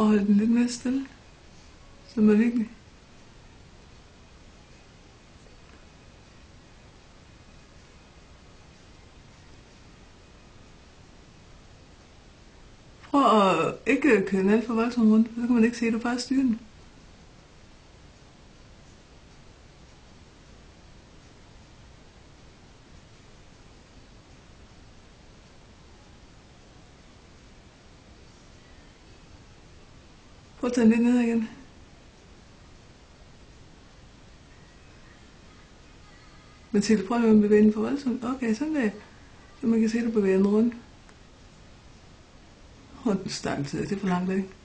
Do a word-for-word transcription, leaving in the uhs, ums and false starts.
Prøv at holde den lidt mere stille. Så er virkelig. Prøv at ikke køre den alt for voldsomt rundt, så kan man ikke se, at du bare styrer den. Prøv at tage den lidt ned igen. Mathilde, prøv at bevæge den for voldsomt. Okay, sådan der. Så man kan se, at du bevæger den rundt. Hold den stang til, det er for langt væk.